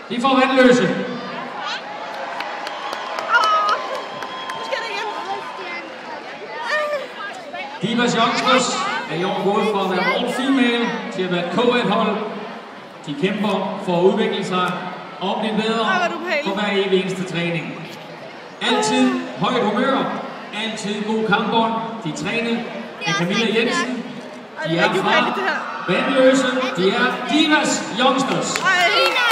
De får Vandløse. Nu skal det igen. Divas Youngsters er i år gået fra at være all female til at være et co-ed-hold. De kæmper for at udvikle sig og blive bedre for hver evig eneste træning. Altid højt humør, altid god kampånd. De træner af Camilla Jensen. De er fra Vandløse. De er Divas Youngsters.